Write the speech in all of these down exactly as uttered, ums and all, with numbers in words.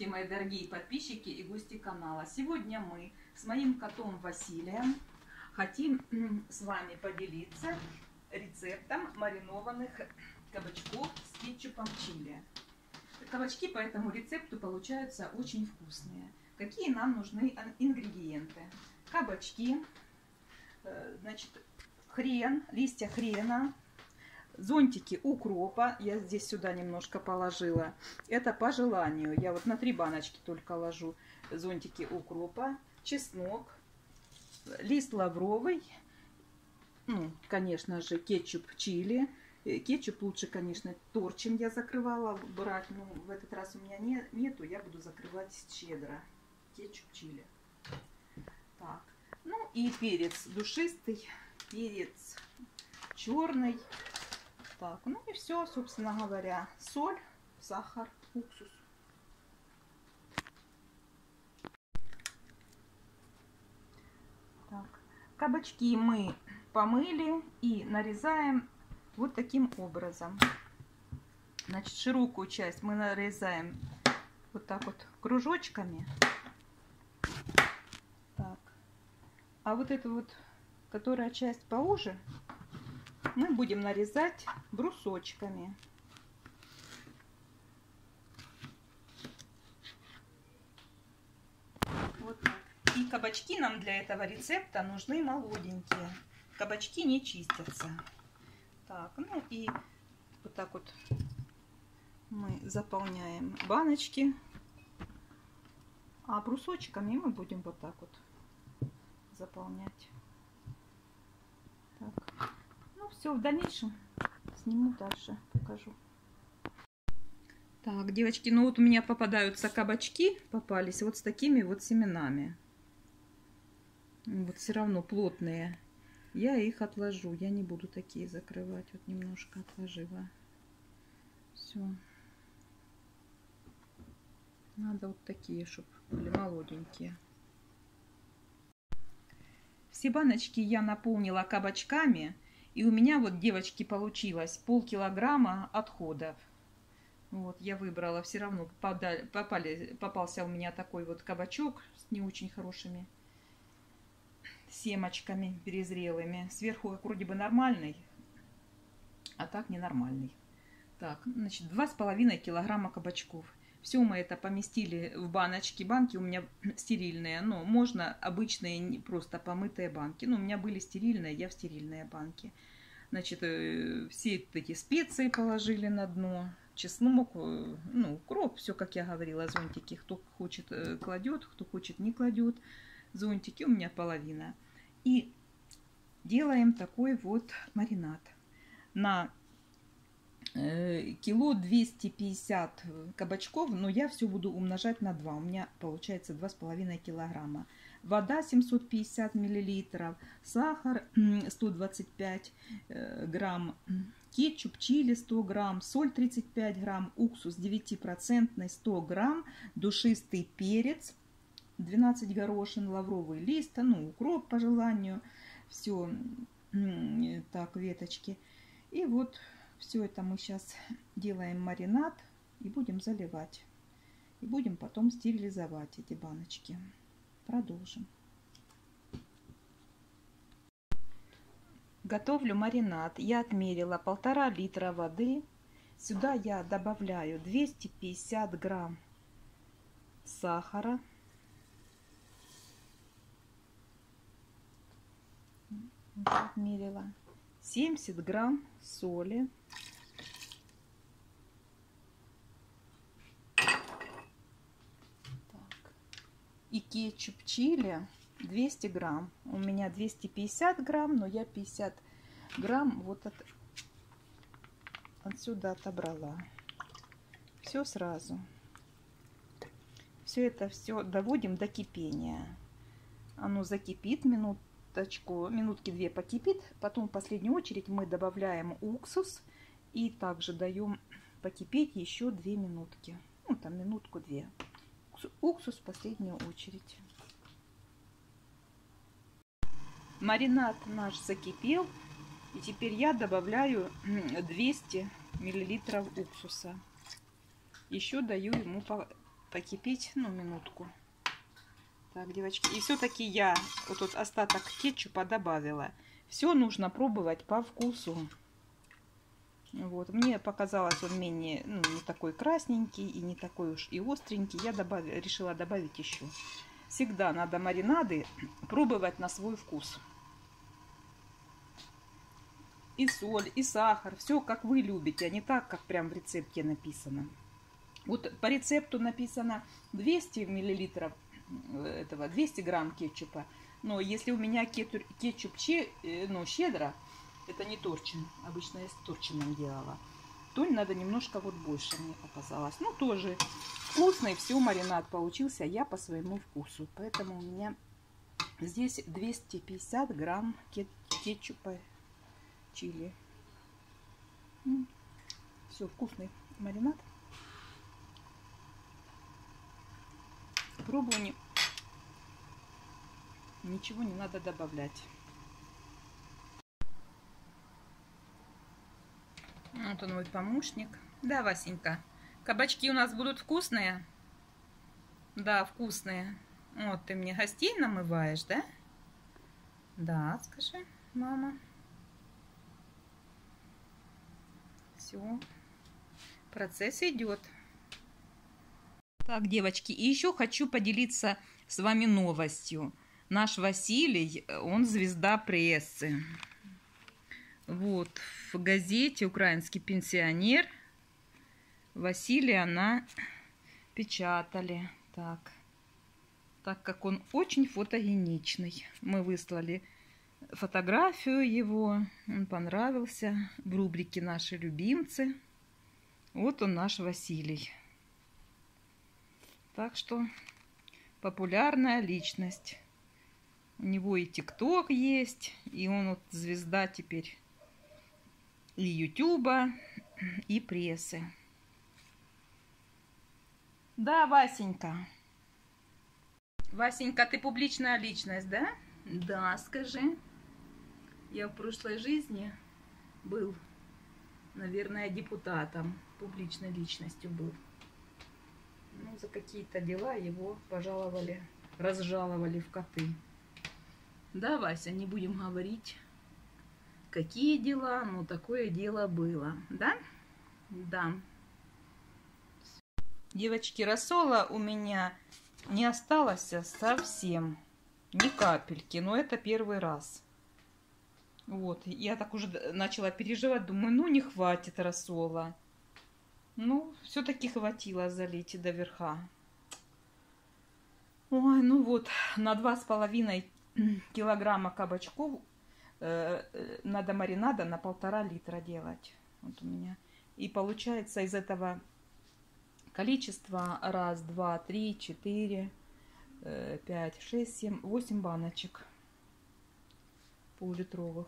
Здравствуйте, мои дорогие подписчики и гости канала. Сегодня мы с моим котом Василием хотим с вами поделиться рецептом маринованных кабачков с кетчупом чили. Кабачки по этому рецепту получаются очень вкусные. Какие нам нужны ингредиенты? Кабачки, значит, хрен, листья хрена, зонтики укропа. Я здесь сюда немножко положила. Это по желанию. Я вот на три баночки только ложу зонтики укропа, чеснок, лист лавровый, ну, конечно же, кетчуп чили. Кетчуп лучше, конечно, торчем я закрывала брать, но в этот раз у меня не, нету, я буду закрывать с чеддера. Кетчуп чили. Так, ну и перец душистый, перец черный. Так, ну и все, собственно говоря. Соль, сахар, уксус. Так, кабачки мы помыли и нарезаем вот таким образом. Значит, широкую часть мы нарезаем вот так вот кружочками. Так. А вот эту вот, которая часть поуже, мы будем нарезать брусочками. Вот так. И кабачки нам для этого рецепта нужны молоденькие. Кабачки не чистятся. Так, ну и вот так вот мы заполняем баночки. А брусочками мы будем вот так вот заполнять. Так. Ну все, в дальнейшем сниму дальше, покажу. Так, девочки, ну вот у меня попадаются кабачки, попались вот с такими вот семенами. Вот все равно плотные. Я их отложу, я не буду такие закрывать. Вот немножко отложила. Все. Надо вот такие, чтобы были молоденькие. Все баночки я наполнила кабачками. И у меня вот, девочки, получилось полкилограмма отходов. Вот, я выбрала, все равно попали, попали, попался у меня такой вот кабачок с не очень хорошими семечками перезрелыми. Сверху как вроде бы нормальный, а так ненормальный. Так, значит, два с половиной килограмма кабачков. Все мы это поместили в баночки. Банки у меня стерильные, но можно обычные, просто помытые банки. Ну, у меня были стерильные, я в стерильные банки. Значит, все эти специи положили на дно. Чеснок, ну, укроп, все, как я говорила, зонтики. Кто хочет, кладет, кто хочет, не кладет. Зонтики у меня половина. И делаем такой вот маринад. На кило двести пятьдесят кабачков, но я все буду умножать на два. У меня получается два с половиной килограмма. Вода семьсот пятьдесят миллилитров, сахар сто двадцать пять грамм, кетчуп чили сто грамм, соль тридцать пять грамм, уксус девятипроцентный сто грамм, душистый перец двенадцать горошин, лавровый лист, ну, укроп по желанию, все так, веточки. И вот все это мы сейчас делаем маринад и будем заливать. И будем потом стерилизовать эти баночки. Продолжим. Готовлю маринад. Я отмерила полтора литра воды. Сюда я добавляю двести пятьдесят грамм сахара. Отмерила. семьдесят грамм соли. И кетчуп чили двести грамм. У меня двести пятьдесят грамм, но я пятьдесят грамм вот от, отсюда отобрала. Все сразу. Все это все доводим до кипения. Оно закипит минуточку, минутки две покипит. Потом в последнюю очередь мы добавляем уксус и также даем покипеть еще две минутки. Ну там минутку-две. Уксус в последнюю очередь. Маринад наш закипел. И теперь я добавляю двести миллилитров уксуса. Еще даю ему покипеть, ну, минутку. Так, девочки, и все-таки я вот тут остаток кетчупа добавила. Все нужно пробовать по вкусу. Вот, мне показалось он менее, ну, не такой красненький и не такой уж и остренький. Я добав... решила добавить еще. Всегда надо маринады пробовать на свой вкус. И соль, и сахар, все как вы любите, а не так, как прям в рецепте написано. Вот по рецепту написано двести миллилитров этого, двести грамм кетчупа. Но если у меня кетчуп че, ну, щедро, это не торчин, обычно я с торчином делала, то надо немножко вот больше, мне показалось. Ну, тоже вкусный, все, маринад получился, я по своему вкусу. Поэтому у меня здесь двести пятьдесят грамм кетчупа чили. Все, вкусный маринад. Пробую, не... ничего не надо добавлять. Вот он, мой помощник. Да, Васенька, кабачки у нас будут вкусные? Да, вкусные. Вот, ты мне гостей намываешь, да? Да, скажи, мама. Все, процесс идет. Так, девочки, и еще хочу поделиться с вами новостью. Наш Василий, он звезда прессы. Вот, в газете «Украинский пенсионер» Василия она печатали. Так, так как он очень фотогеничный. Мы выслали фотографию его, он понравился. В рубрике «Наши любимцы». Вот он, наш Василий. Так что популярная личность. У него и ТикТок есть, и он вот звезда теперь и Ютуба, и прессы. Да, Васенька. Васенька, ты публичная личность, да? Да, скажи. Я в прошлой жизни был, наверное, депутатом, публичной личностью был. Ну, за какие-то дела его пожаловали, разжаловали в коты. Да, Вася, не будем говорить, какие дела, но такое дело было, да? Да. Девочки, рассола у меня не осталось совсем, ни капельки, но это первый раз. Вот, я так уже начала переживать, думаю, ну не хватит рассола. Ну, все-таки хватило залить до верха. Ой, ну вот, на два с половиной килограмма кабачков э, надо маринада на полтора литра делать. Вот у меня. И получается из этого количества раз, два, три, четыре, э, пять, шесть, семь, восемь баночек полулитровых.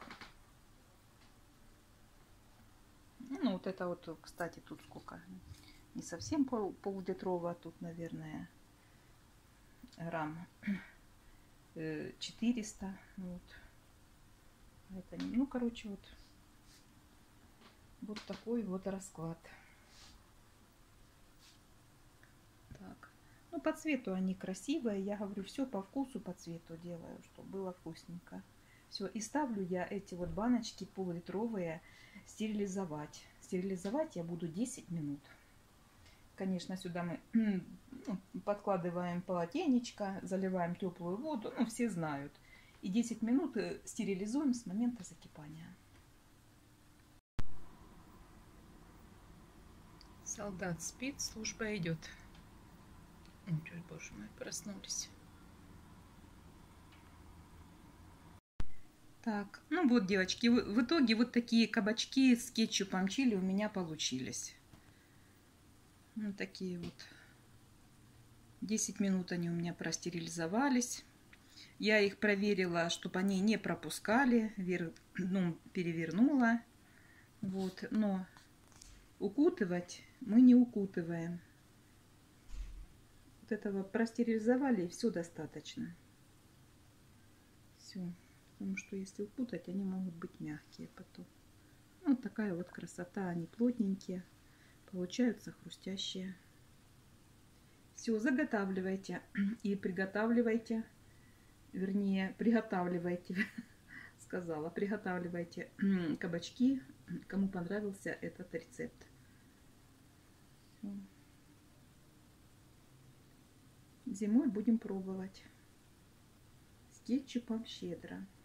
Ну, вот это вот, кстати, тут сколько? Не совсем пол, пол-литрового, а тут, наверное, грамм четыреста. Вот. Это, ну, короче, вот, вот такой вот расклад. Так. Ну, по цвету они красивые. Я говорю, все по вкусу, по цвету делаю, чтобы было вкусненько. Все, и ставлю я эти вот баночки полулитровые стерилизовать. Стерилизовать я буду десять минут. Конечно, сюда мы ну, подкладываем полотенечко, заливаем теплую воду, ну, все знают. И десять минут стерилизуем с момента закипания. Солдат спит, служба идет. Ой, боже мой, проснулись. Так, ну вот, девочки, в итоге вот такие кабачки с кетчупом чили у меня получились. Вот такие вот. десять минут они у меня простерилизовались. Я их проверила, чтобы они не пропускали. Вер... Ну, перевернула. Вот, но укутывать мы не укутываем. Вот этого простерилизовали, и все достаточно. Все. Потому что если укутать, они могут быть мягкие потом. Вот такая вот красота. Они плотненькие. Получаются хрустящие. Все, заготавливайте и приготавливайте, вернее, приготавливайте, сказала, приготавливайте кабачки, кому понравился этот рецепт. Всё. Зимой будем пробовать с кетчупом щедро.